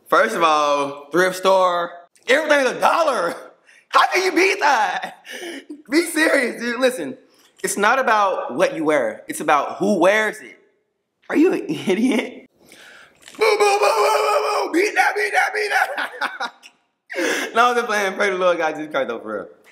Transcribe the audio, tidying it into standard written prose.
First of all, thrift store, everything's $1. How can you beat that? Be serious, dude. Listen, it's not about what you wear. It's about who wears it. Are you an idiot? Boo, boo, boo, boo, boo, boo. Beat that, beat that, beat that. No, I'm just playing. Pray the Lord God Jesus Christ though, for real.